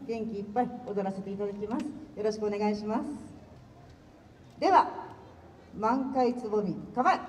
元気いっぱい踊らせていただきます。よろしくお願いします。では満開つぼみ構え。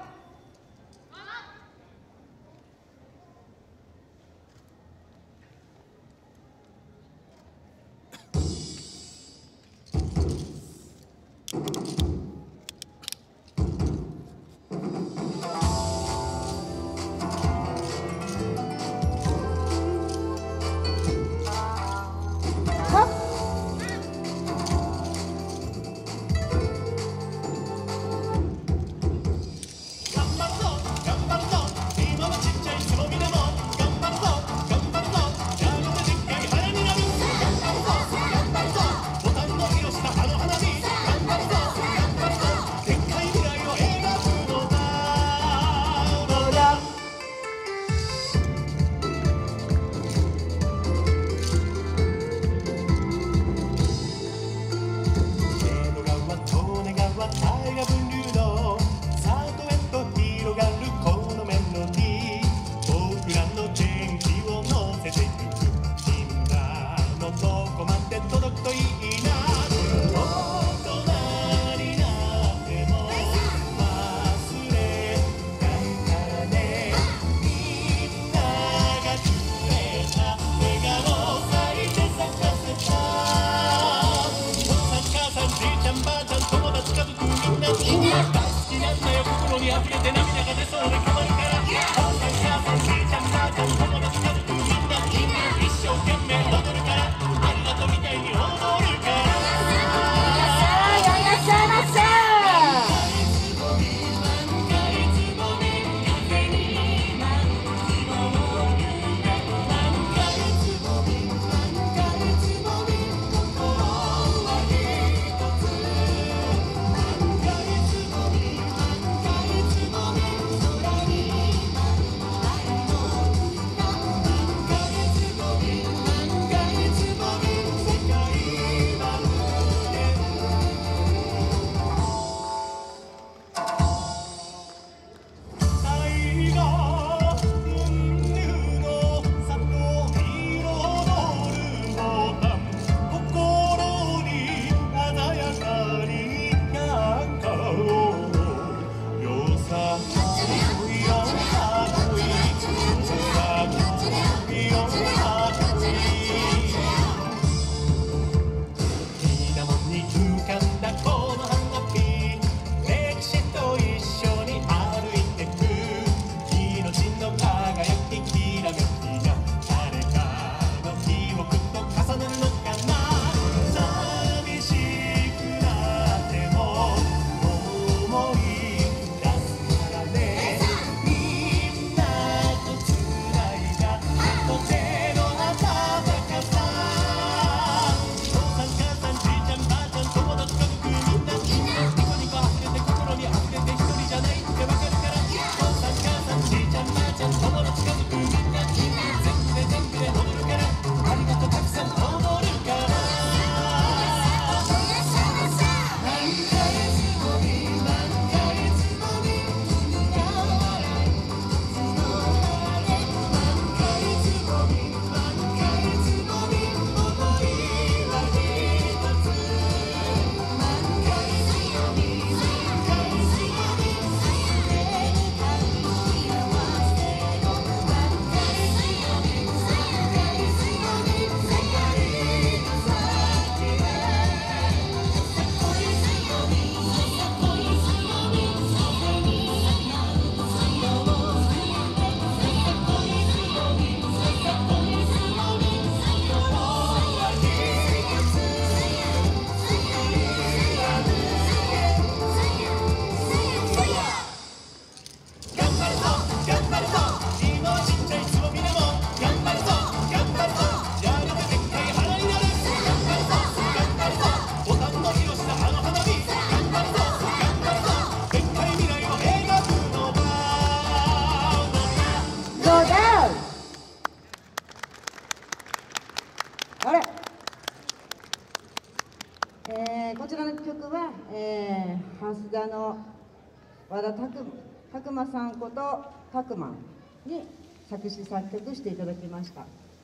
こちらの曲は、蓮田の和田拓馬さんこと拓馬に作詞作曲していただきました。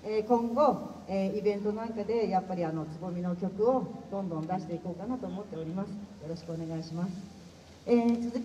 今後、イベントなんかでやっぱりつぼみの曲をどんどん出していこうかなと思っております。よろしくお願いします。続き